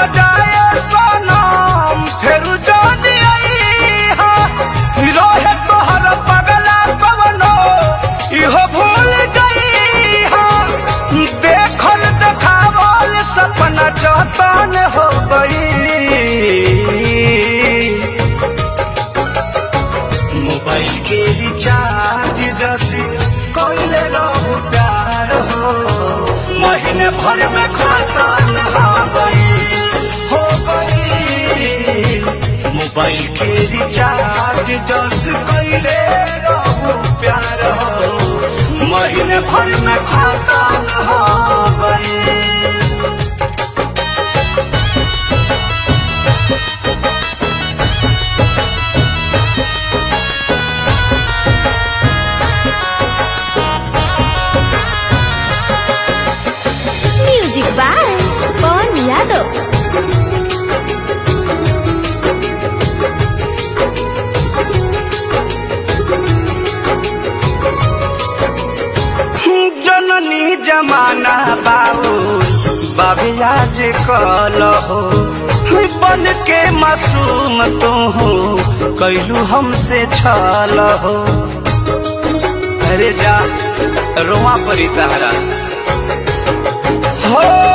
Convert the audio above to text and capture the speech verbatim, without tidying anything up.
न जाए सनम फिर जानी आई रहे तोहर पगला कवनो इहो भूल गई देखल देखावल सपना जतन हो गई। मोबाइल के रिचार्ज जैसे कोइले रहू प्यार हो महीने भर में खत्म हो गई हो गई। मोबाइल के रिचार्ज जैसे कोइले रहू प्यार हो महीने भर में खत्म हो गई। Music by Pawan Yadav. जननी जमाना बाबू बाबे आज कल हो बन के मासूम तू कैलू हमसे छल हो। अरे जा रोआ परी तारा हो